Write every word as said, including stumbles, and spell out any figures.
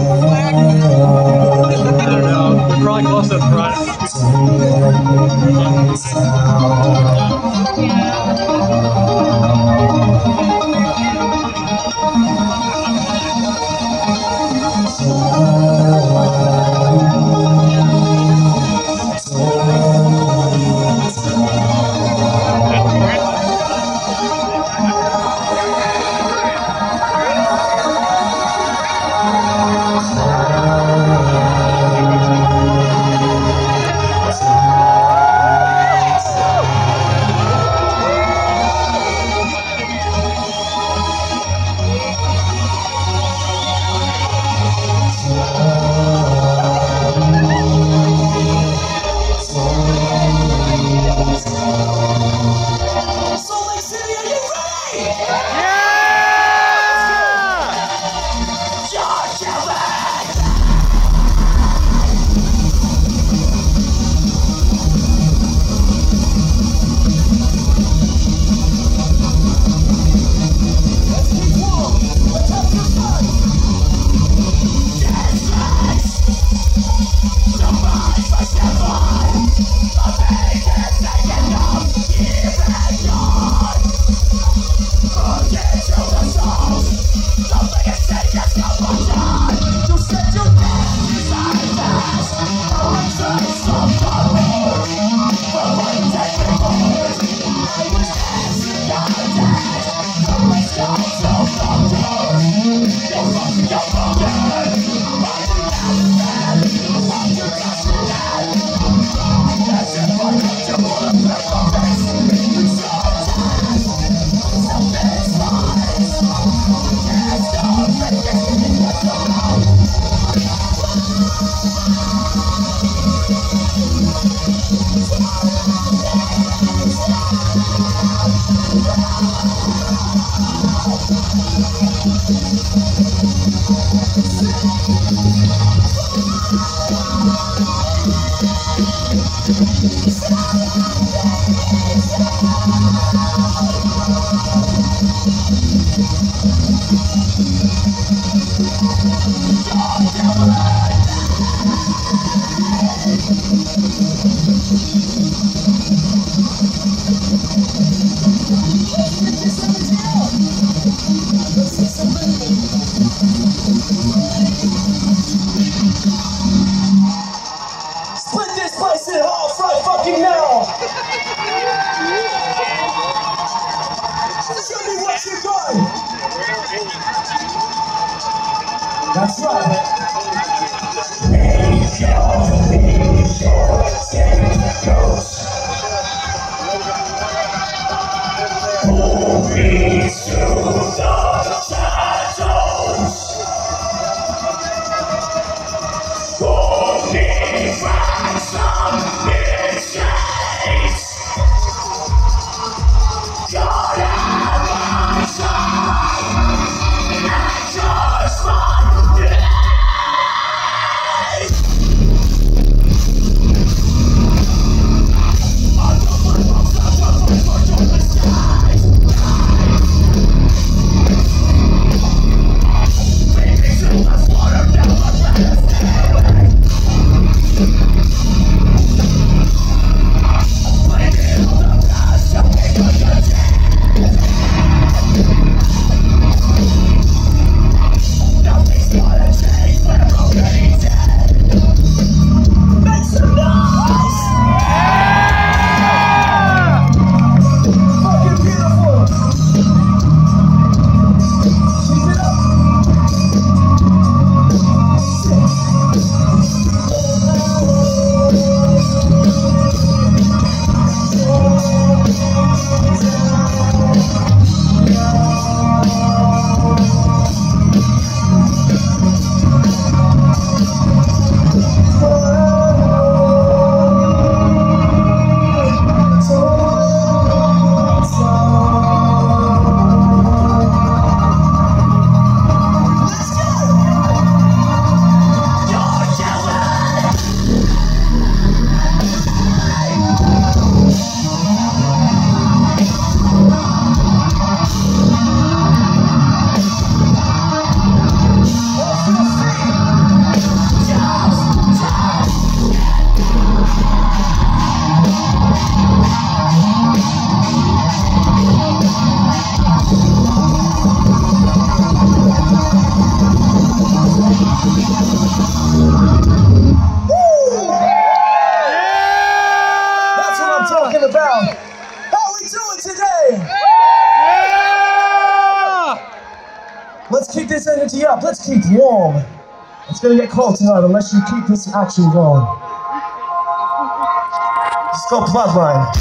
don't know. We're probably close to the front. Split this place in half right fucking now! Show me what you got! That's right. Angel, angel, send the ghost. Pull me through the shadows. Pull me from some mistakes. God have my son, and just one day. I don't want to stop for your mistakes. this energy up. Let's keep warm. It's gonna get cold tonight unless you keep this action going. Let's go Bloodline.